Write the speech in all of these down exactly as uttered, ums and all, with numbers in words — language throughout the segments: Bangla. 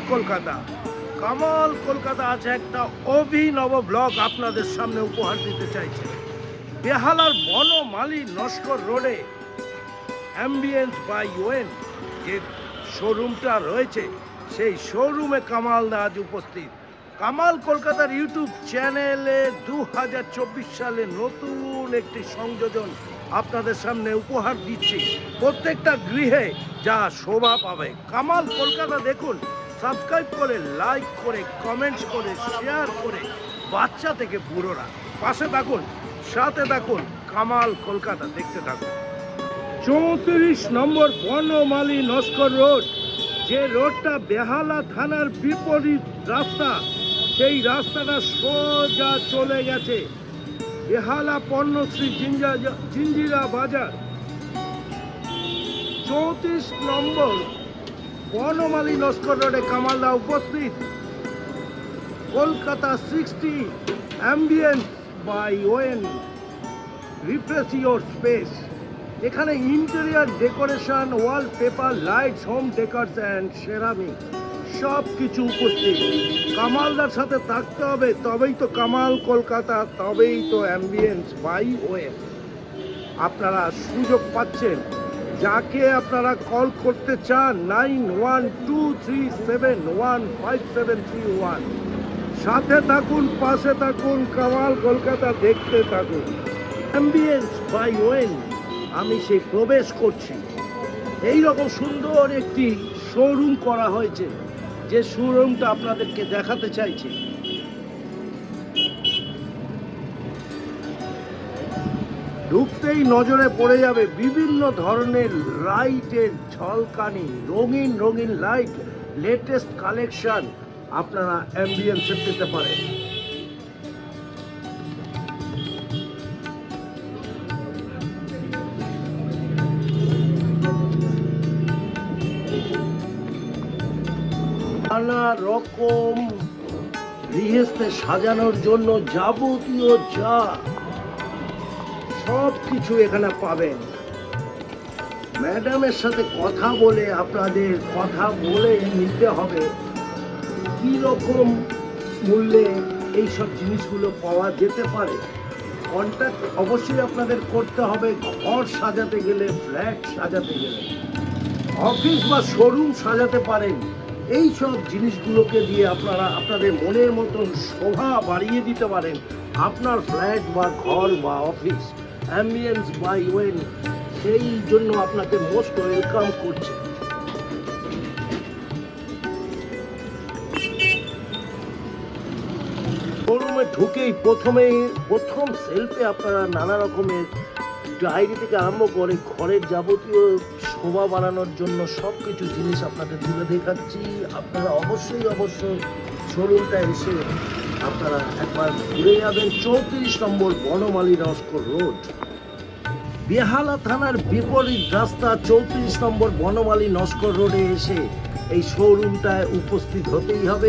কলকাতা। কামাল কলকাতা আছে একটা অভিনব ব্লগ আপনাদের সামনে উপহার দিতে চাইছে। বেহালার বনমালী নস্কর রোডে অ্যাম্বিয়েন্স বাই ওয়েন যে শোরুমটা রয়েছে, সেই শোরুমে কামাল দা আজ উপস্থিত। কামাল কলকাতার ইউটিউব চ্যানেলে দু হাজার চব্বিশ সালে নতুন একটি সংযোজন আপনাদের সামনে উপহার দিচ্ছি। প্রত্যেকটা গৃহে যা শোভা পাবে। কামাল কলকাতা দেখুন, সাবস্ক্রাইব করে, লাইক করে, কমেন্টস করে, শেয়ার করে, বাচ্চা থেকে বুড়োরা পাশে থাকুন, সাথে থাকুন। কামাল কলকাতা দেখতে থাকুন। চৌত্রিশ নম্বর বনমালী নস্কর রোড, যে রোডটা বেহালা থানার বিপরীত রাস্তা, সেই রাস্তাটা সোজা চলে গেছে বেহালা পণ্যশ্রী জিঞ্জিরা বাজার। চৌত্রিশ নম্বর বনমালী নস্কর রোডে কামালদা উপস্থিত। Kolkata sixty ambience by Owen, refresh your space. এখানে interior decoration, wall paper, lights, home decors and ceramic সব কিছু উপস্থিত। কামালদার সাথে থাকতে হবে, তবেই তো কামাল কলকাতা, তবেই তো অ্যাম্বিয়েন্স বাই ওয়েন। আপনারা সুযোগ পাচ্ছেন। যাকে আপনারা কল করতে চান, nine one two three seven one five seven three one. সাথে থাকুন, পাশে থাকুন, কামাল কলকাতা দেখতে থাকুন। অ্যাম্বিয়েন্স বাই ওয়েন, আমি সেই প্রবেশ করছি। এই রকম সুন্দর একটি শোরুম করা হয়েছে, যে শোরুমটা আপনাদেরকে দেখাতে চাইছি। ঢুকতেই নজরে পড়ে যাবে বিভিন্ন ধরনের লাইটের ঝলকানি, রঙিন রঙিন লাইট, লেটেস্ট কালেকশন আপনারা অ্যাম্বিয়েন্সে পেতে পারেন। নানা রকম গৃহস্থে সাজানোর জন্য যাবতীয় যা সব কিছু এখানে পাবেন। ম্যাডামের সাথে কথা বলে, আপনাদের কথা বলে নিতে হবে কি রকম মূল্যে এই সব জিনিসগুলো পাওয়া যেতে পারে। কন্ট্যাক্ট অবশ্যই আপনাদের করতে হবে। ঘর সাজাতে গেলে, ফ্ল্যাট সাজাতে গেলে, অফিস বা শোরুম সাজাতে পারেন। এই সব জিনিসগুলোকে দিয়ে আপনারা আপনাদের মনের মতন শোভা বাড়িয়ে দিতে পারেন আপনার ফ্ল্যাট বা ঘর বা অফিস। অ্যাম্বিয়েন্স বাই ওয়েন সেই জন্য আপনাকে মোস্ট ওয়েলকাম করছে। শোরুমে ঢুকেই প্রথমে প্রথম সেলফে আপনারা নানা রকমের ডায়েরি থেকে আরম্ভ করে ঘরের যাবতীয় শোভা বাড়ানোর জন্য সব কিছু জিনিস আপনাদের তুলে দেখাচ্ছি। আপনারা অবশ্যই অবশ্যই শোরুমটা এসে আপনারা একবার ঘুরে যাবেন। চৌত্রিশ নম্বর বনমালী নস্কর রোড, বেহালা থানার বিপরীত রাস্তা, চৌত্রিশ নম্বর বনমালী নস্কর রোডে এসে এই শোরুমটায় উপস্থিত হতেই হবে।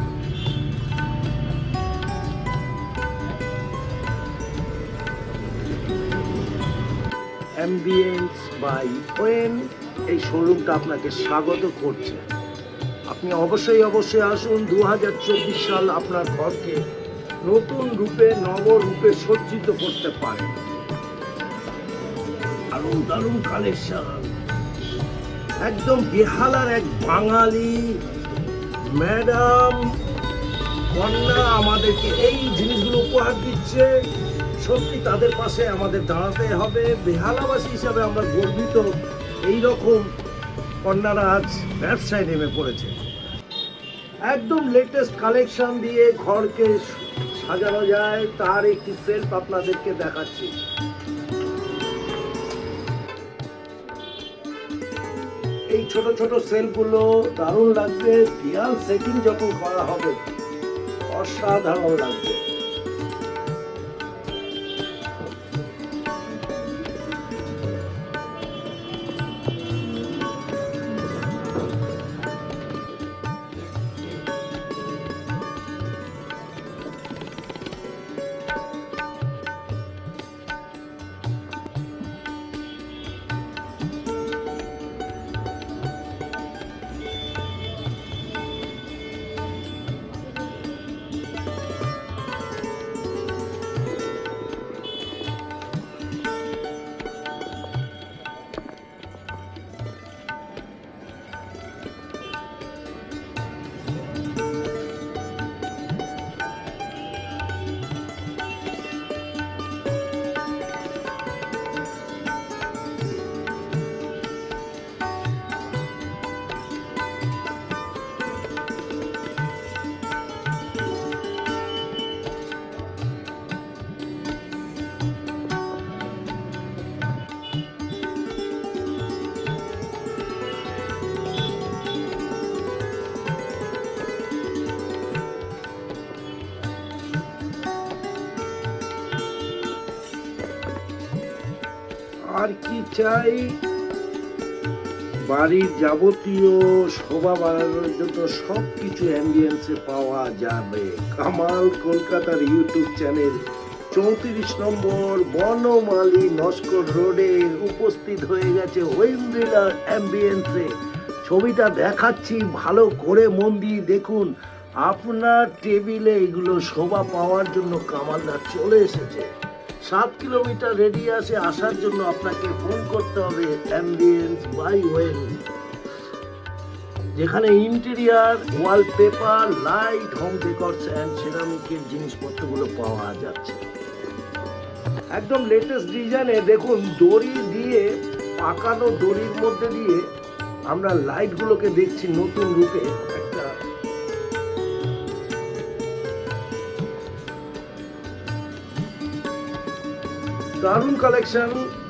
অ্যাম্বিয়েন্স বাই ওয়েন এই শোরুমটা আপনাকে স্বাগত করছে। আপনি অবশ্যই অবশ্যই আসুন। দু হাজার চব্বিশ সাল আপনার ঘরকে নতুন রূপে, নবরূপে সজ্জিত করতে পারে। দারুণ দারুণ কালেকশন। একদম বেহালার এক বাঙালি ম্যাডাম কন্যা আমাদেরকে এই জিনিসগুলো উপহার দিচ্ছে। সত্যি তাদের পাশে আমাদের দাঁড়াতে হবে। বেহালাবাসী হিসাবে আমরা গর্বিত। এইরকম কন্যারা আজ ব্যবসায় নেমে পড়েছে। একদম লেটেস্ট কালেকশন দিয়ে ঘরকে সাজানো যায়, তার একটি সেলফ আপনাদেরকে দেখাচ্ছি। এই ছোট ছোট সেলফগুলো দারুণ লাগবে। দেয়াল সেটিং যখন করা হবে অসাধারণ লাগবে। আর কি চাই? বাড়ির যাবতীয় শোভা বাড়ানোর জন্য সবকিছু অ্যাম্বিয়েন্সে পাওয়া যাবে। কামাল কলকাতার ইউটিউব চ্যানেল চৌত্রিশ নম্বর বনমালী নস্কর রোডে উপস্থিত হয়ে গেছে ওয়েন্দ্রিলার অ্যাম্বিয়েন্সে। ছবিটা দেখাচ্ছি, ভালো করে মন দিয়ে দেখুন। আপনার টেবিলে এগুলো শোভা পাওয়ার জন্য কামালদা চলে এসেছে। সাত কিলোমিটার রেডিয়াসে আসার জন্য আপনাকে ফোন করতে হবে অ্যাম্বিয়েন্স বাই ওয়েল, যেখানে interior, wallpaper, light, home decors and সেরামিকের জিনিসপত্রগুলো পাওয়া যাচ্ছে একদম লেটেস্ট ডিজাইনে। দেখুন, দড়ি দিয়ে, পাকানো দড়ির মধ্যে দিয়ে আমরা লাইটগুলোকে দেখছি নতুন রূপে। একটা দারুণ কালেকশন।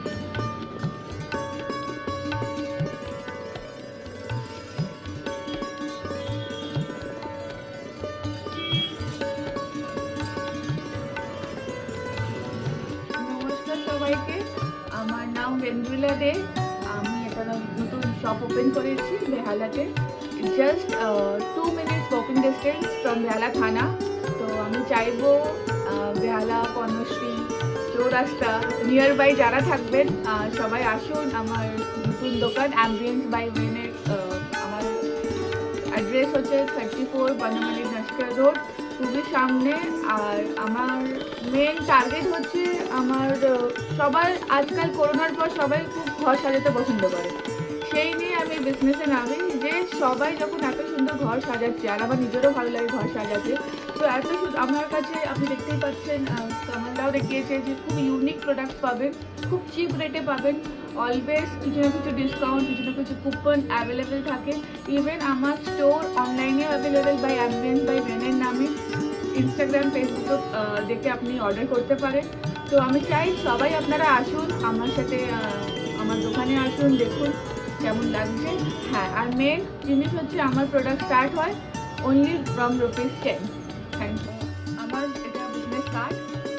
সবাইকে, আমার নাম ওয়েন্দ্রিলা দে। আমি একটা নতুন শপ ওপেন করেছি বেহালাতে, just two minutes walking distance from Behala থানা। তো আমি চাইবো বেহালা, কর্মশ্রী, চৌরাস্তা নিয়ার বাই যারা থাকবেন সবাই আসুন আমার নতুন দোকান অ্যাম্বিয়েন্স বাই ওয়েনের। আমার অ্যাড্রেস হচ্ছে thirty four Banamali Naskar road, খুবই সামনে। আর আমার মেন টার্গেট হচ্ছে, আমার সবার আজকাল করোনার পর সবাই খুব ঘর সাজাতে পছন্দ করে, সেই নিয়ে আমি বিজনেসে নামি যে সবাই যখন এত সুন্দর ঘর সাজাচ্ছে, আর আমার নিজেরও ভালো লাগে ঘর সাজাতে। তো এত আমার কাছে আপনি দেখতেই পাচ্ছেন, কামালদাও দেখিয়েছে যে খুব ইউনিক প্রোডাক্ট পাবেন, খুব চিপ রেটে পাবেন। অলওয়েজ কিছু না কিছু ডিসকাউন্ট, কিছু না কিছু কুপন অ্যাভেলেবেল থাকে। ইভেন আমার স্টোর অনলাইনে অ্যাভেলেবেল বাই অ্যাম্বিয়েন্স বাই ওয়েনের নামে। ইনস্টাগ্রাম, ফেসবুক দেখে আপনি অর্ডার করতে পারেন। তো আমি চাই সবাই আপনারা আসুন আমার সাথে, আমার দোকানে আসুন, দেখুন কেমন লাগছে। হ্যাঁ, আর মেন জিনিস হচ্ছে আমার প্রোডাক্ট স্টার্ট হয় only from rupees ten. Thank you. আমার এটা বিজনেস কার্ড।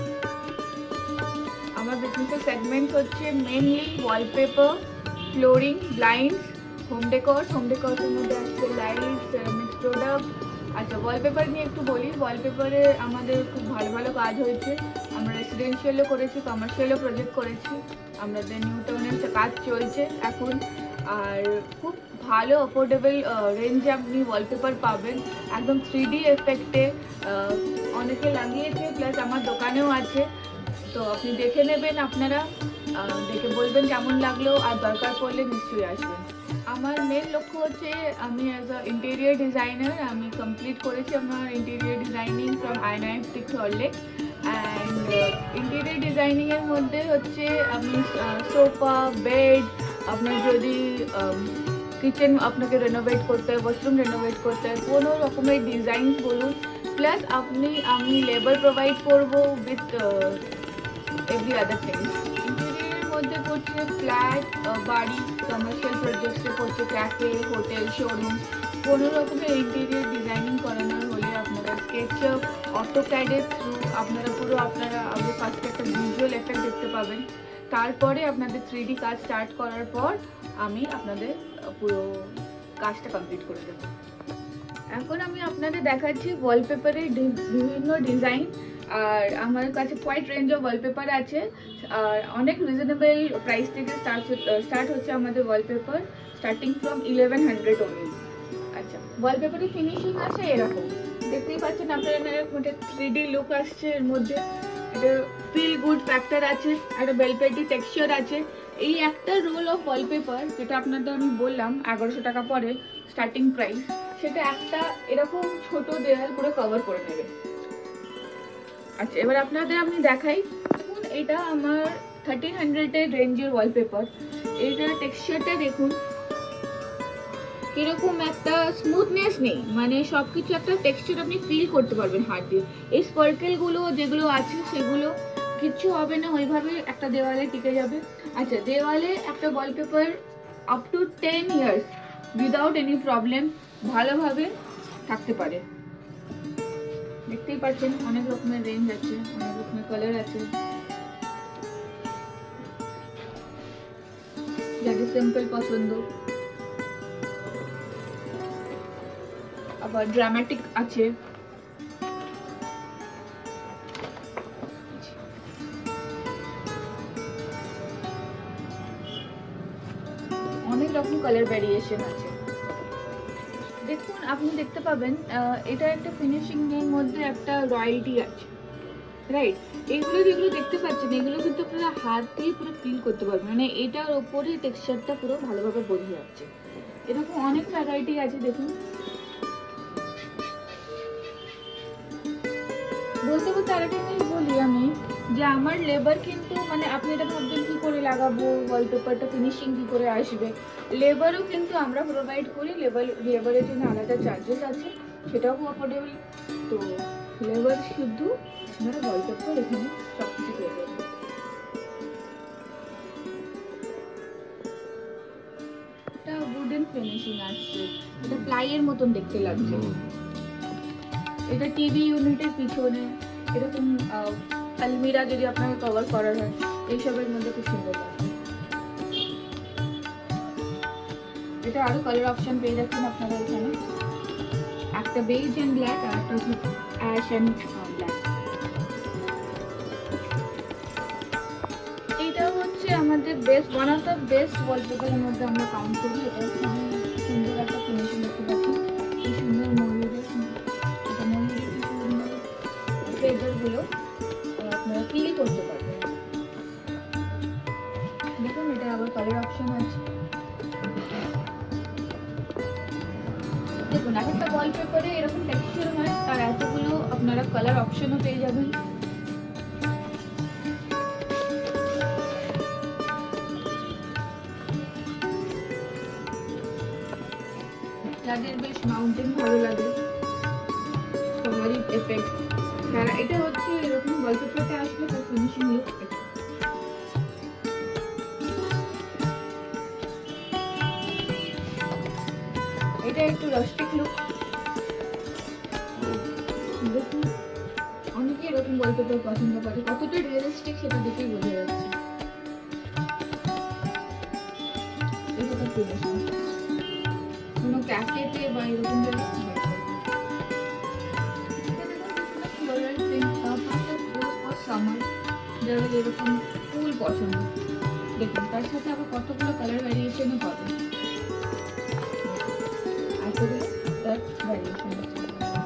আমার বিজনেসের সেগমেন্ট হচ্ছে mainly wallpaper, flooring, blinds, home decor. Home ডেকোরের মধ্যে আসছে লাইট, সেরামিক্স প্রোডাক্ট। আচ্ছা, ওয়ালপেপার নিয়ে একটু বলি। ওয়ালপেপারে আমাদের খুব ভালো ভালো কাজ হয়েছে। আমরা রেসিডেন্সিয়ালও করেছি, কমার্শিয়ালও প্রজেক্ট করেছি। আমাদের নিউ টাউনের কাজ চলছে এখন। আর খুব ভালো অ্যাফোর্ডেবল রেঞ্জে আপনি ওয়ালপেপার পাবেন, একদম থ্রি ডি এফেক্টে। অনেকে লাগিয়েছে, প্লাস আমার দোকানেও আছে। তো আপনি দেখে নেবেন, আপনারা দেখে বলবেন কেমন লাগলো, আর দরকার পড়লে নিশ্চয়ই আসবেন। আমার মেন লক্ষ্য হচ্ছে, আমি অ্যাজ আ ইন্টেরিয়ার ডিজাইনার আমি কমপ্লিট করেছি আমার interior designing from INIFT Salt Lake. And interior ডিজাইনিংয়ের মধ্যে হচ্ছে আমি সোফা, বেড, আপনার যদি কিচেন আপনাকে রেনোভেট করতে হয়, ওয়াশরুম রেনোভেট করতে হয়, কোনো রকমের ডিজাইন বলুন, প্লাস আপনি আমি লেবার প্রোভাইড করবো উইথ এভরি আদার থিংস। ইন্টেরিয়ারের মধ্যে পড়ছে ফ্ল্যাট, বাড়ি, কমার্শিয়াল প্রজেক্টসে পড়ছে ক্যাফে, হোটেল, শোরুম। কোনো রকমের ইন্টেরিয়ার ডিজাইনিং করানোর হলে আপনারা স্কেচআপ, অটোক্যাডের থ্রু আপনারা পুরো আপনারা আগে ফার্স্টে একটা ভিজুয়াল এফেক্ট দেখতে পাবেন। তারপরে আপনাদের থ্রি ডি কাজ স্টার্ট করার পর আমি আপনাদের পুরো কাজটা কমপ্লিট করে দেবো। এখন আমি আপনাদের দেখাচ্ছি ওয়ালপেপারের বিভিন্ন ডিজাইন। আর আমার কাছে কোয়াইট রেঞ্জ অফ ওয়ালপেপার আছে, আর অনেক রিজনেবল প্রাইস থেকে স্টার্ট স্টার্ট হচ্ছে আমাদের wallpaper, starting from eleven hundred only. আচ্ছা, ওয়ালপেপারের ফিনিশিং আছে এরকম, দেখতেই পাচ্ছেন আপনারা, এরকম একটা থ্রি ডি লুক আসছে এর মধ্যে। এটা ফিল গুড ফ্যাক্টর আছে, একটা বেলপেটি টেক্সচার আছে। এই একটা রোল অফ ওয়ালপেপার, যেটা আপনাদের আমি বললাম এগারোশো টাকা পরে স্টার্টিং প্রাইস, সেটা একটা এরকম ছোট দেয়াল পুরো কভার করে নেবে। আচ্ছা, এবার আপনাদের আমি দেখাই। দেখুন, এটা আমার থার্টিন হান্ড্রেডের রেঞ্জের ওয়ালপেপার। এইটার টেক্সচারটা দেখুন কিরকম, একটা স্মুথনেস নেই, মানে সবকিছু একটা টেক্সচার আপনি ফিল করতে পারবেন হাত দিয়ে। এই স্পার্কেলগুলো যেগুলো আছে সেগুলো কিচ্ছু হবে না, ওইভাবে একটা দেওয়ালে টিকে যাবে। আচ্ছা, দেওয়ালে একটা wallpaper up to ten years without any problem ভালোভাবে থাকতে পারে। দেখতেই পাচ্ছেন অনেক রকমের রেঞ্জ আছে, অনেক রকমের কালার আছে। সিম্পল পছন্দ, আবার ড্রামাটিক আছে। অনেক রকম কালার ভ্যারিয়েশন আছে। দেখুন আপনি দেখতে পাবেন এটা একটা ফিনিশিং এর মধ্যে একটা রয়্যালটি আছে, রাইট? এগুলো যেগুলো দেখতে পাচ্ছেন এগুলো কিন্তু আপনারা হাত দিয়ে পুরো ফিল করতে পারবেন, মানে এটার ওপরে টেক্সচারটা পুরো ভালোভাবে বোঝা যাচ্ছে। এরকম অনেক ভ্যারাইটি আছে। দেখুন বলতে বলতে আরেকটা জিনিস বলি আমি, যে আমার লেবার কিন্তু মানে আপনি এটা ভাববেন কি করে লাগাবো, ওয়ালপেপারটা ফিনিশিং কি করে আসবে, লেবারও কিন্তু আমরা প্রোভাইড করি। লেবার লেবারের জন্য আলাদা চার্জেস আছে, সেটাও খুব অ্যাফোর্ডেবল। তো লেবার শুধু আপনারা ওয়ালপেপার এখানে সব কিছু পেয়ে যাবেন। এটা উডেন ফিনিশিং আসছে, এটা প্লাইয়ের মতন দেখতে লাগছে। এটা টিভি ইউনিটের পিছনে এরকম আলমিরা যদি আপনাকে কভার করার হয় এইসবের মধ্যে খুব সুন্দর লাগে। এটা আরো কালার অপশন পেয়ে যাচ্ছেন আপনারা এখানে, একটা বেজ এন্ড ব্ল্যাক আর একটা অ্যাশ এন্ড ব্ল্যাক। এইটা হচ্ছে আমাদের best one of the best ওয়ালপেপারের মধ্যে আমরা কাউন্ট করি। এটা খুবই সুন্দর একটা ফিনিশিং দেখতে পাচ্ছি, কি সুন্দর ময়ূরের, এটা ময়ূরের কি সুন্দর ফেদারগুলো আপনারা ফিল করতে পারবেন। দেখুন এটা আবার কালার অপশন আছে। দেখুন এক একটা ওয়ালপেপারে এরকম টেক্সচার হয়, তার এতগুলো আপনারা কালার অপশনও পেয়ে যাবেন। যাদের বেশ মাউন্টেন ভালো লাগে, সবারই এফেক্ট, তারা এটা হচ্ছে এরকম ওয়ালপেপারটা আসলে তার ফিনিশিং লুক এটা। এটা একটু রাস্টিক লুক। দেখুন অনেকে এরকম ওয়ালপেপার পছন্দ করে, কতটা রিয়েলিস্টিক সেটা দেখেই বোঝা যাচ্ছে। এটা তো ফিনিশিং কোনো ক্যাফেতে বা এরকম জায়গায় সামার যারা এরকম ফুল পছন্দ, দেখুন তার সাথে আবার কতগুলো কালার ভ্যারিয়েশনও পাবেন, এতগুলো তার ভ্যারিয়েশন আছে।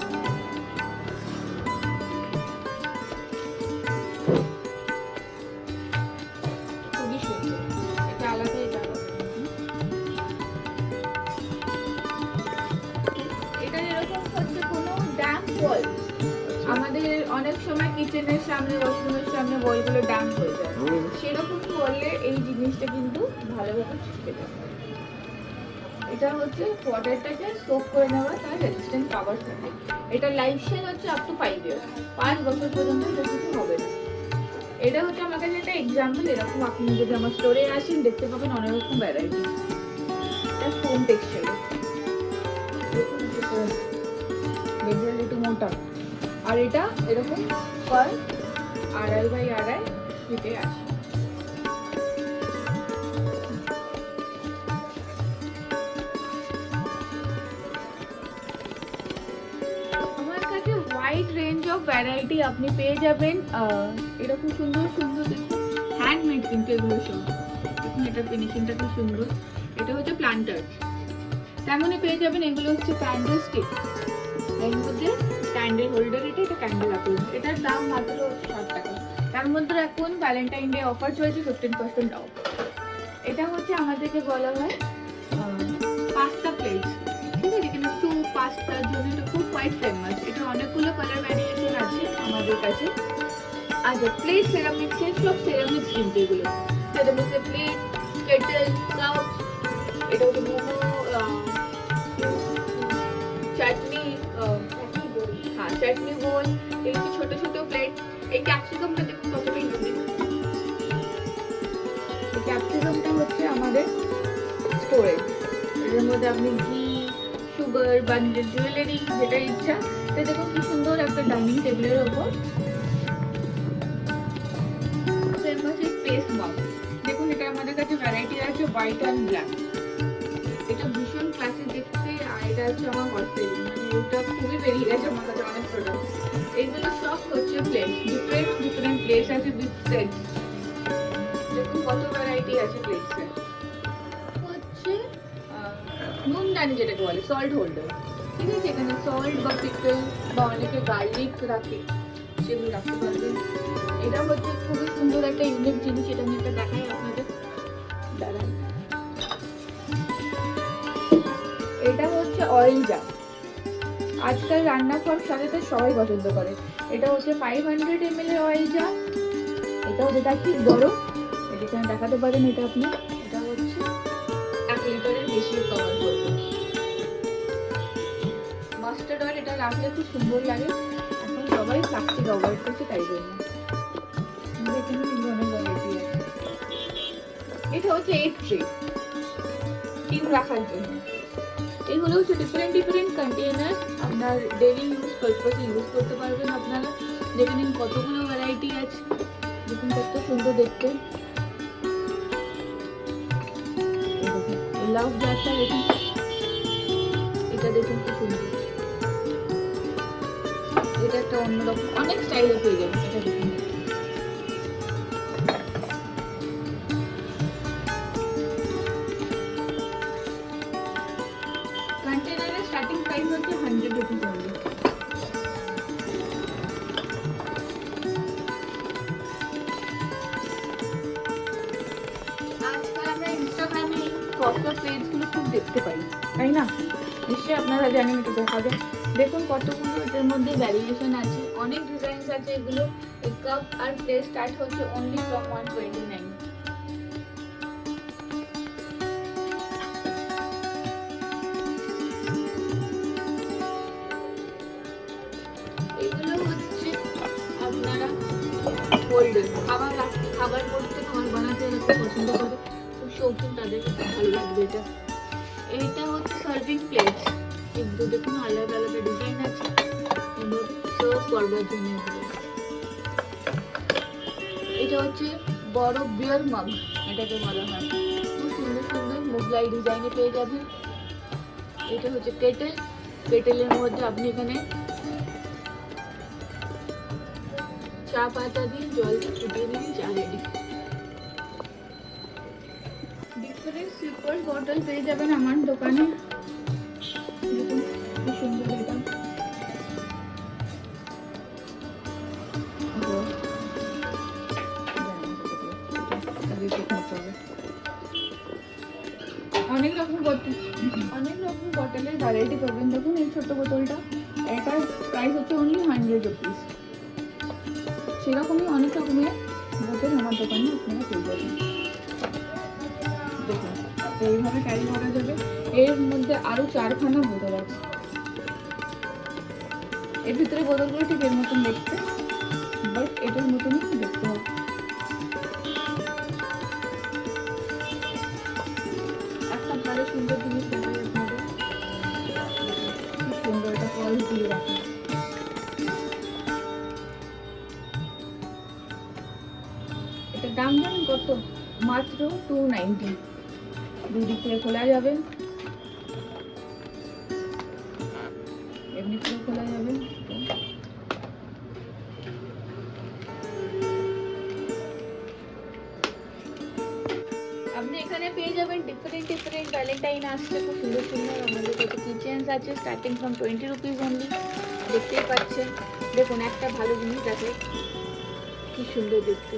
খুবই সুন্দর, এটা আলাদা, এটা আলাদা। এটা এরকম হচ্ছে কোনো ড্যাম্প ওয়াল, আমাদের অনেক সময় কিচেনের সামনে ওয়াশরুমের সামনে ওয়ালগুলো ড্যাম্প হয়ে যায়, সেরকম করলে এই জিনিসটা কিন্তু ভালোভাবে চিপকে যাবে। এটা হচ্ছে ওয়াটারটাকে সোক করে নেওয়া, তার রেজিস্ট্যান্স পাওয়ার থাকে। এটা লাইফ স্টাইল হচ্ছে আপ টু ফাইভ ইয়ার্স, পাঁচ বছর পর্যন্ত এটা কিছু হবে না। এটা হচ্ছে আমার কাছে একটা এক্সাম্পল। এরকম আপনি যদি আমার স্টোরে আসেন দেখতে পাবেন অনেক রকম ভ্যারাইটি। এটা ফোম টেক্সচার, দেখবেন একটু মোটা, আর এটা এরকম পার আড়াই বাই আড়াই ফিটে আসে। আমার কাছে ওয়াইড রেঞ্জ অফ ভ্যারাইটি আপনি পেয়ে যাবেন। এরকম সুন্দর সুন্দর দেখুন হ্যান্ডমেড কিন্তু এগুলো সব, দেখুন এটা ফিনিশিংটা খুব সুন্দর। এটা হচ্ছে প্লান্টার, তেমনই পেয়ে যাবেন এগুলো হচ্ছে ক্যান্ডেল স্টিক, এর মধ্যে ক্যান্ডেল হোল্ডার। এটা এটা ক্যান্ডেল আপেল, এটার দাম মাত্র ষাট টাকা। তার মধ্যে এখন ভ্যালেন্টাইন ডে অফার চলছে ফিফটিন পার্সেন্ট অফ। এটা হচ্ছে আমাদেরকে বলা হয় পাস্তা প্লেট, ঠিক আছে, কিন্তু স্যুপ পাস্তার জন্য এটা খুব কোয়াইট ফেমাস। এটা অনেকগুলো কালার ভ্যারিয়েশন আছে আমাদের কাছে। আচ্ছা প্লেট সেরামিক্সের সব সেরামিক্স কিন্তু এগুলো সেরামিক্সের প্লেট, কেটেল, কাপ, এটা হচ্ছে মোমো, চাটনি, হ্যাঁ চাটনি বোল, এই যে ছোট ছোট প্লেট। এই ক্যাপসিকামটা দেখুন কতটা ইউনিক। এই ক্যাপসিকামটা হচ্ছে আমাদের স্টোরেজ, এর মধ্যে আপনি ঘি, সুগার বা নিজের জুয়েলারি যেটা ইচ্ছা। তো দেখুন কি সুন্দর একটা ডাইনিং টেবিলের ওপর ফেমাস স্পেস মাউন্ট। দেখুন এটা আমাদের কাছে ভ্যারাইটি আছে হোয়াইট অ্যান্ড ব্ল্যাক। এটা ভীষণ ক্লাসি দেখতে, আর এটা হচ্ছে আমার হস্টেল, মানে এটা খুবই বেরিয়ে গেছে আমার কাছে অনেক প্রোডাক্ট। এইগুলো সব হচ্ছে প্লেটস, ডিফারেন্ট ডিফারেন্ট প্লেটস আছে উইথ সেটস। দেখুন কত ভ্যারাইটি আছে প্লেটসের। হচ্ছে নুনদানি যেটাকে বলে, সল্ট হোল্ডার। ঠিক আছে, এখানে সল্ট বা পিকল বা অনেকে গার্লিক রাখে, সেগুলো রাখতে পারবেন। এটা হচ্ছে খুবই সুন্দর একটা ইউনিক জিনিস, এটা আমি একটা দেখাই আপনাদের, দাঁড়ান। এটা হচ্ছে অয়েল জার। আজকাল রান্না করার সাথে সবাই পছন্দ করে। এটা হচ্ছে ফাইভ হান্ড্রেড এম এল এর অয়েল জার। এটা হচ্ছে তার ঠিক বড়, এখানে দেখাতে পারেন এটা আপনি। এটা হচ্ছে এক লিটারের বেশি কভার করবে। মাস্টার্ড অয়েল এটা রাখলে খুব সুন্দর লাগে। এখন সবাই প্লাস্টিক অ্যাভয়েড করছে, তাই জন্য এখানে অনেক ভ্যারাইটি আছে। এটা হচ্ছে এইট ট্রে, ডিম রাখার জন্য। এইগুলো হচ্ছে ডিফারেন্ট ডিফারেন্ট কন্টেনার, আপনার ডেইলি ইউজ পারপাসে ইউজ করতে পারবেন আপনারা। দেখে নিন কতগুলো ভ্যারাইটি আছে, দেখুন কত সুন্দর দেখতে। লাভ জারটা দেখুন, এটা দেখুন কি সুন্দর, এটা একটা অন্যরকম অনেক স্টাইলে পেয়ে যাবেন। এটা দেখুন, কন্টেনারের স্টার্টিং প্রাইস হচ্ছে হান্ড্রেড রুপিস অনলি। আজকাল আমরা ইনস্টাগ্রামে ফটো পেজগুলো খুব দেখতে পাই, তাই না? নিশ্চয়ই আপনারা জানেন, এটা দেখা যায়। দেখুন কতগুলো এটার মধ্যে ভ্যারিয়েশন আছে, অনেক ডিজাইনস আছে। এগুলো কাপ আর প্লেট স্টার্ট হচ্ছে only from one twenty nine. এগুলো হচ্ছে আপনারা হোল্ডার, খাবার রাখতে, খাবার করতে, খাবার বানাতে রাখতে পছন্দ করে, খুব শৌখিন, তাদেরকে খুব ভালো লাগবে এটা। এইটা হচ্ছে সার্ভিং প্লেটস, কিন্তু দেখুন আলাদা আলাদা ডিজাইন আছে, সার্ভ করবার জন্য। এটা হচ্ছে বড় বিয়ার মাগ, এটাকে বলা হয়। খুব সুন্দর সুন্দর মোগলাই ডিজাইনে পেয়ে যাবেন। এটা হচ্ছে কেটেল, কেটেলের মধ্যে আপনি এখানে চা পাতা দিয়ে জল ফুটিয়ে দিন, চা রেডি। ডিফারেন্ট সুপার বটল পেয়ে যাবেন আমার দোকানে। দেখুন কি সুন্দর এটা, অনেক রকম বোতল, অনেক রকম বটলের ভ্যারাইটি পাবেন। দেখুন এই ছোট বোতলটা, এটার প্রাইস হচ্ছে অনলি হান্ড্রেড রুপিস। সেরকমই অনেক রকমের বোতল আমার দোকানে আপনারা পেয়ে যাবেন। দেখুন এইভাবে ক্যারি করা যাবে। এর মধ্যে আরো চারখানা বোতল আছে। এর ভিতরে বোতলগুলো ঠিক এর মতন দেখতে, বাট এটার মতনই দেখতে হবে। একটা ভালো সুন্দর জিনিস দেখাই আপনাদের, কি সুন্দর এটা কয়েল দিয়ে রাখা। এটার দাম জানেন কত? মাত্র টু নাইনটি। দুদিক থেকে খোলা যাবে, এমনি করে খোলা যাবে। আপনি এখানে পেয়ে যাবেন ডিফারেন্ট ডিফারেন্ট ভ্যালেন্টাইন আসছে, খুব সুন্দর সুন্দর। আমাদের কাছে কিচেন্স আছে starting from twenty rupees only, দেখতেই পাচ্ছেন। দেখুন একটা ভালো জিনিস আছে, কি সুন্দর দেখতে।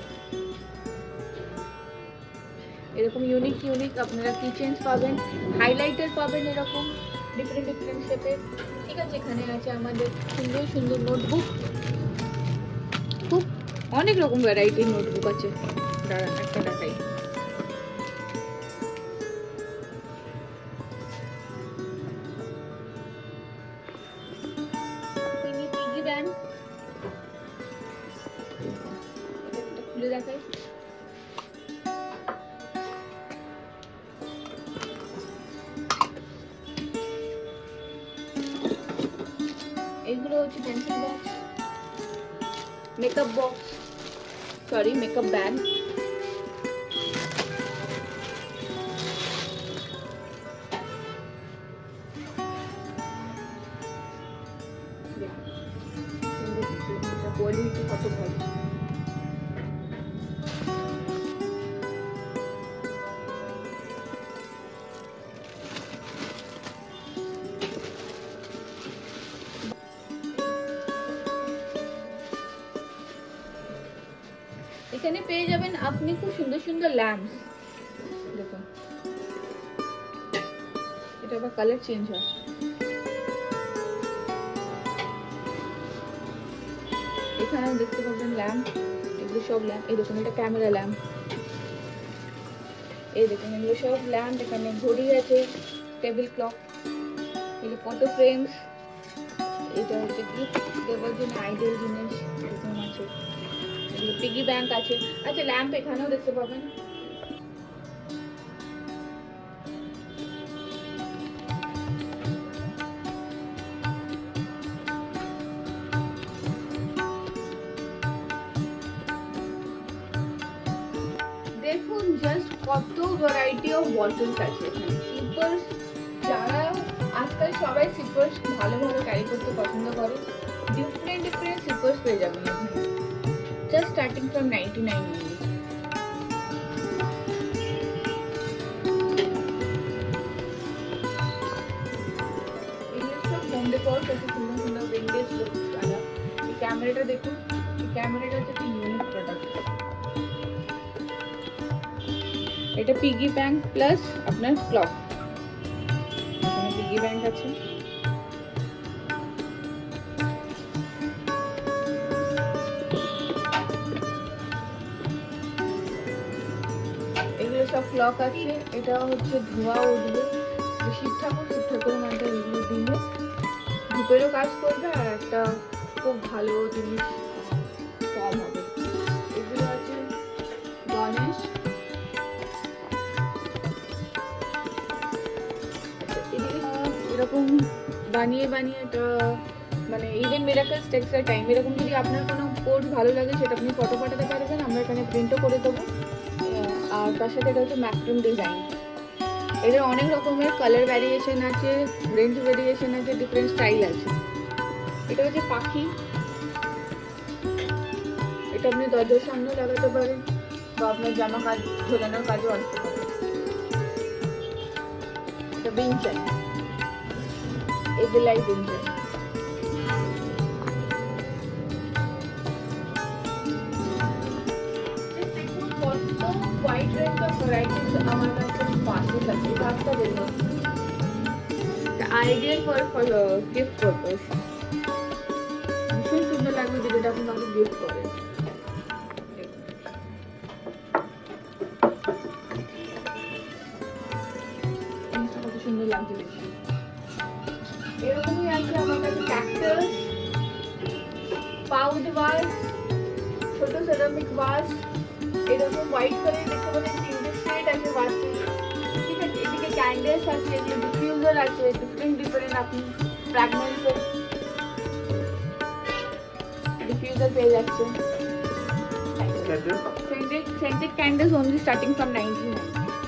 এরকম ইউনিক ইউনিক আপনারা কিচেন্স পাবেন, হাইলাইটার পাবেন এরকম ডিফারেন্ট ডিফারেন্ট শেপের। ঠিক আছে, এখানে আছে আমাদের সুন্দর সুন্দর নোটবুক, খুব অনেক রকম ভ্যারাইটির নোটবুক আছে। দাঁড়ান একটা দেখাই। মিনি পিগি ব্যাংক, এটা খুলে দেখাই। এগুলো হচ্ছে pencil box, makeup box, sorry makeup bag. এখানে পেয়ে যাবেন আপনি খুব সুন্দর সুন্দর ল্যাম্পস। দেখুন এটা আবার কালার চেঞ্জ হয়। এখানেও দেখতে পাবেন ল্যাম্প, এগুলো সব ল্যাম্প। এই দেখুন এটা ক্যামেরা ল্যাম্প, এই দেখুন এগুলো সব ল্যাম্প। এখানে ঘড়ি আছে, টেবিল ক্লক, এগুলো ফটো ফ্রেমস, এটা হচ্ছে গিফট দেওয়ার জন্য আইডিয়াল জিনিস এরকম আছে। এগুলো পিগি ব্যাংক আছে। আচ্ছা ল্যাম্প এখানেও দেখতে পাবেন। দেখুন জাস্ট কত ভ্যারাইটি অফ বটলস আছে এখানে। সিপার্স, যারা আজকাল সবাই সিপার্স ভালো ভালো ক্যারি করতে পছন্দ করে, ডিফারেন্ট ডিফারেন্ট সিপার্স পেয়ে যাবেন এখানে, just starting from ninety nine only। এগুলো সব হোম ডেকোর, কত সুন্দর সুন্দর ভিন্টেজ লুক वाला। এই ক্যামেরাটা দেখুন, এই ক্যামেরাটা হচ্ছে একটা ইউনিক প্রোডাক্ট। এটা পিগি ব্যাংক প্লাস আপনার ক্লক। এখানে পিগি ব্যাংক আছে, এগুলো সব ক্লক আছে। এটা হচ্ছে ধোয়া উঠবে, যে শিব ঠাকুর শিব ঠাকুরের মধ্যে এগুলো দিলে ধূপেরও কাজ করবে আর একটা খুব ভালো জিনিস ফর্ম হবে। এগুলো আছে গণেশ, এরকম বানিয়ে বানিয়ে এটা মানে ইভেন মিরাকলস টেক্সটাইল টাইম, এরকম যদি আপনার কোনো কোড ভালো লাগে সেটা আপনি ফটো পাঠাতে পারবেন, আমরা এখানে প্রিন্টও করে দেবো। আর তার সাথে এটা হচ্ছে ম্যাক্রোম ডিজাইন। এটার অনেক রকমের কালার ভ্যারিয়েশন আছে, রেঞ্জ ভ্যারিয়েশন আছে, ডিফারেন্ট স্টাইল আছে। এটা হচ্ছে পাখি, এটা আপনি দরজার সামনেও লাগাতে পারেন বা আপনার জামা কাজ ঝোলানোর কাজও আসতে পারে। এটা বিনচাই, এগুলাই বিনচাই। wide range of varieties আমার কাছে পাঁচশ আছে, পাঁচটা দেখুন। Ideal for for gift purpose, ভীষণ সুন্দর লাগবে যেটা আপনি কাউকে গিফট করেন। কত সুন্দর লাগছে দেখুন। এরকমই আছে আমার কাছে ক্যাকটাস, পাউড ভাস, ছোট সেরামিক ভাস, এরকম হোয়াইট কালার দেখতে পাচ্ছেন তিনটে সেট আছে ভাসে। ঠিক আছে, এদিকে ক্যান্ডেলস আছে, এদিকে ডিফিউজার আছে, ডিফারেন্ট ডিফারেন্ট আপনি ফ্র্যাগনেন্সের ডিফিউজার পেয়ে যাচ্ছেন। Scented scented candles only starting from ninety nine.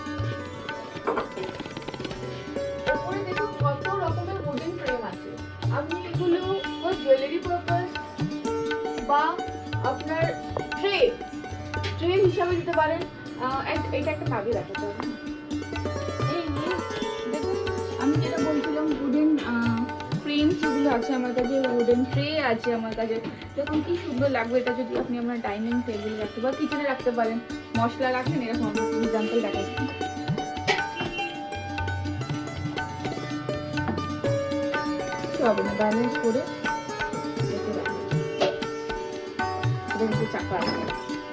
ওপরে দেখুন কত রকমের উডেন ফ্রেম আছে। আপনি এগুলো জুয়েলারি পারপাস বা আপনার ট্রে ট্রে হিসাবে দিতে পারেন। এটা একটা কাগজ দেখাতে হবে। এই দেখুন আমি যেটা বলছিলাম, উডেন ফ্রেমস যেগুলো আছে আমার কাছে, উডেন ট্রে আছে আমার কাছে। দেখুন কি সুন্দর লাগবে এটা যদি আপনি আপনার ডাইনিং টেবিল রাখতে বা কিচেনে রাখতে পারেন, মশলা রাখেন, এরকম এক্সাম্পল দেখাচ্ছি। কিছু হবে না, ব্যালেন্স করে রেখে চাপা আছে।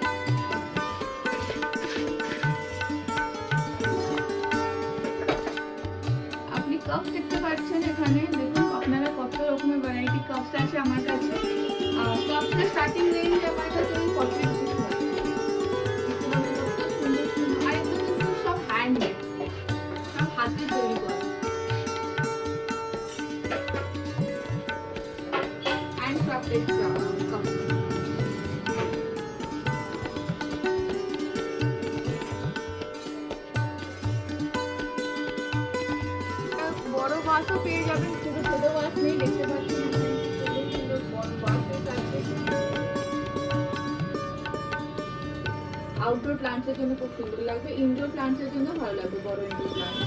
কাপস দেখতে পাচ্ছেন এখানে, দেখুন আপনারা কত রকমের ভ্যারাইটি কাপস আছে আমার কাছে। কাপসের স্টার্টিং রেঞ্জ আমার কাছে ওই ফর্টি রুপিস আছে। সুন্দর সুন্দর, আর এগুলো কিন্তু সব হ্যান্ডমেড, সব হাতে তৈরি করা, হ্যান্ড ক্রাফটেড কাপস। বড় বাসও পেয়ে যাবেন, ছোট ছোট বাস নেই, দেখতে পাচ্ছেন সুন্দর সুন্দর বড় বাসেস আছে। আউটডোর প্লান্টসের জন্য খুব সুন্দর লাগবে, ইনডোর প্লান্টসের জন্য ভালো লাগবে বড় ইনডোর প্লান্ট।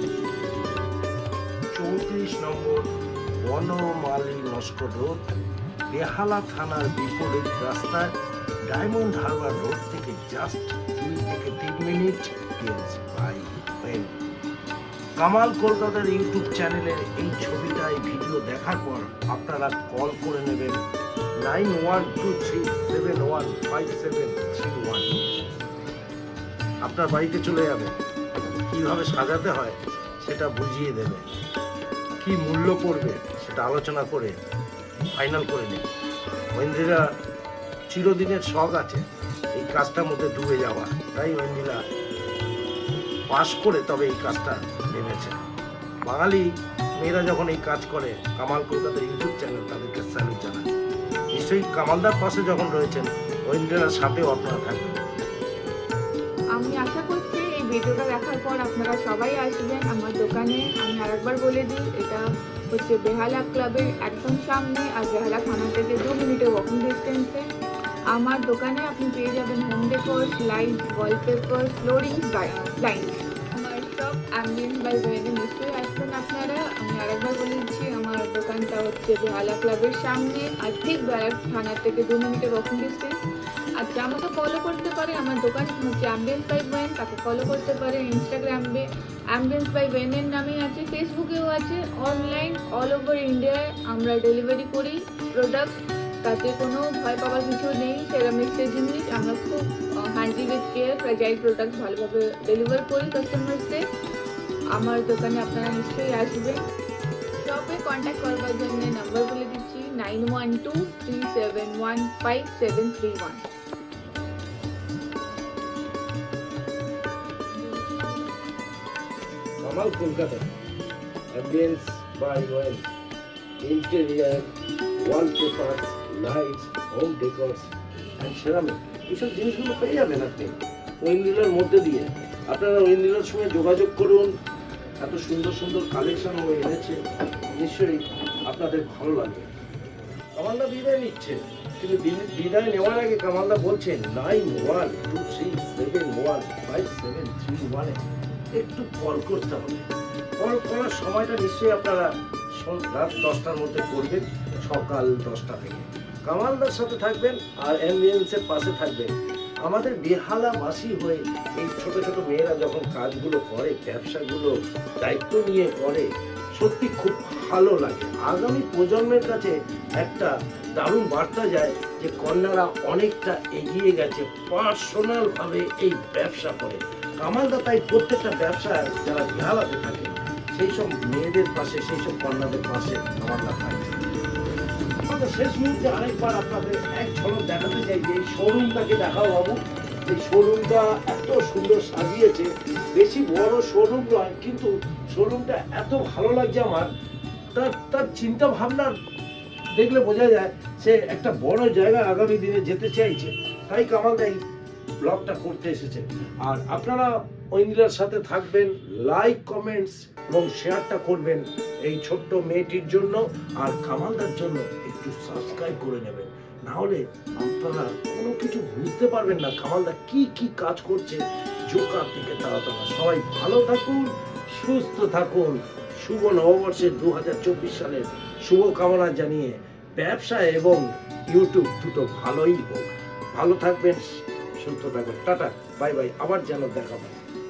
চৌত্রিশ নম্বর বনমালী নস্কর রোড, বেহালা থানার বিপরীত রাস্তায় ডায়মন্ড হারবার রোড থেকে জাস্ট দুই থেকে তিন মিনিট বাই ওয়েন। কামাল কলকাতার ইউটিউব চ্যানেলের এই ছবিটা এই ভিডিও দেখার পর আপনারা কল করে নেবেন nine one two three seven one five seven three one. আপনার বাড়িতে চলে যাবে, কিভাবে সাজাতে হয় সেটা বুঝিয়ে দেবে, কি মূল্য পড়বে সেটা আলোচনা করে ফাইনাল করে নিন। ঐন্দ্রিলা চিরদিনের শখ আছে এই কাজটার মধ্যে ডুবে যাওয়া, তাই ঐন্দ্রিলা পাস করে তবে এই কাজটা নেমেছে। বাঙালি মেয়েরা যখন এই কাজ করে, কামাল কলকাতার ইউটিউব চ্যানেল তাদেরকে স্যালুট জানায়। নিশ্চয়ই কামালদার পাশে যখন রয়েছেন ঐন্দ্রিলার সাথেও আপনারা থাকবেন। আমি আশা করছি এই ভিডিওটা দেখার পর আপনারা সবাই আসবেন আমার দোকানে। আমি আরেকবার বলে দিই, এটা হচ্ছে বেহালা ক্লাবের একদম সামনে আর বেহালা থানা থেকে দু মিনিটের ওয়াকিং ডিস্টেন্সে। আমার দোকানে আপনি পেয়ে যাবেন home decor, light, wallpaper, flooring, blind. আমার সব অ্যাম্বিয়েন্ট বাই ওয়েনে নিশ্চয়ই আসবেন আপনারা। আমি আরেকবার বলে দিচ্ছি, আমার দোকানটা হচ্ছে বেহালা ক্লাবের সামনে আর ঠিক বেহালা থানা থেকে দু মিনিটের ওয়াকিং ডিস্টেন্স। আচ্ছা, আমাকে ফলো করতে পারে, আমার দোকান হচ্ছে অ্যাম্বিয়েন্স বাই ওয়েন, তাকে ফলো করতে পারে। ইনস্টাগ্রামে অ্যাম্বিয়েন্স বাই ওয়েনের নামেই আছে, ফেসবুকেও আছে। অনলাইন অল ওভার ইন্ডিয়ায় আমরা ডেলিভারি করি প্রোডাক্ট, তাতে কোনো ভয় পাওয়ার কিছু নেই। সেরামিক্সের জিনিস আমরা খুব handy with care fragile product ভালোভাবে ডেলিভার করি কাস্টমার্সদের। আমার দোকানে আপনারা নিশ্চয়ই আসবেন। শপে কন্ট্যাক্ট করবার জন্য নাম্বার বলে দিচ্ছি nine one two three seven one five seven three one. Kamal Kolkata ambience by Owen, interior, wallpaper, lights, home decors and ceramic, এইসব জিনিসগুলো পেয়ে যাবেন আপনি ঐন্দ্রিলার মধ্যে দিয়ে। আপনারা ঐন্দ্রিলার সঙ্গে যোগাযোগ করুন, এত সুন্দর সুন্দর কালেকশন ও এনেছে, নিশ্চয়ই আপনাদের ভালো লাগবে। কামালদা বিদায় নিচ্ছে, কিন্তু বিদায় নেওয়ার আগে কামালদা বলছেন nine one two three seven one five seven three ওয়ানে একটু কল করতে হবে। কল করার সময়টা নিশ্চয়ই আপনারা রাত দশটার মধ্যে করবেন, সকাল দশটা থেকে। কামালদার সাথে থাকবেন আর অ্যাম্বিয়েন্সের পাশে থাকবেন। আমাদের বেহালাবাসী হয়ে এই ছোট ছোট মেয়েরা যখন কাজগুলো করে, ব্যবসাগুলো দায়িত্ব নিয়ে করে, সত্যি খুব ভালো লাগে। আগামী প্রজন্মের কাছে একটা দারুণ বার্তা যায় যে কন্যারা অনেকটা এগিয়ে গেছে পার্সোনাল ভাবে এই ব্যবসা করে। কামালদা তাই প্রত্যেকটা ব্যবসায় যারা বেহালাতে থাকে সেই সব মেয়েদের পাশে, সেই সব কন্যাদের পাশে কামালদা থাকে। আমাদের শেষ মুহূর্তে আরেকবার আপনাদের এক ঝলক দেখাতে চাই যে এই শোরুমটাকে দেখাও বাবু। এই শোরুমটা এত সুন্দর সাজিয়েছে, বেশি বড় শোরুম নয়, কিন্তু শোরুমটা এত ভালো লাগছে আমার। তার তার চিন্তা ভাবনা দেখলে বোঝা যায় সে একটা বড় জায়গায় আগামী দিনে যেতে চাইছে, তাই কামালদা এই ব্লগটা করতে এসেছে। আর আপনারা ঐন্দ্রিলার সাথে থাকবেন, লাইক, কমেন্টস এবং শেয়ারটা করবেন এই ছোট্ট মেয়েটির জন্য, আর কামালদার জন্য একটু সাবস্ক্রাইব করে নেবেন, না হলে আপনারা কোনো কিছু বুঝতে পারবেন না কামালদা কি কি কাজ করছে জোকার থেকে তারা তারা। সবাই ভালো থাকুন, সুস্থ থাকুন। শুভ নববর্ষের দু হাজার চব্বিশ সালের শুভ কামনা জানিয়ে ব্যবসা এবং ইউটিউব দুটো ভালোই হোক। ভালো থাকবেন, সুস্থ থাকবেন। টাটা, বাই বাই, আবার যেন দেখা পাই।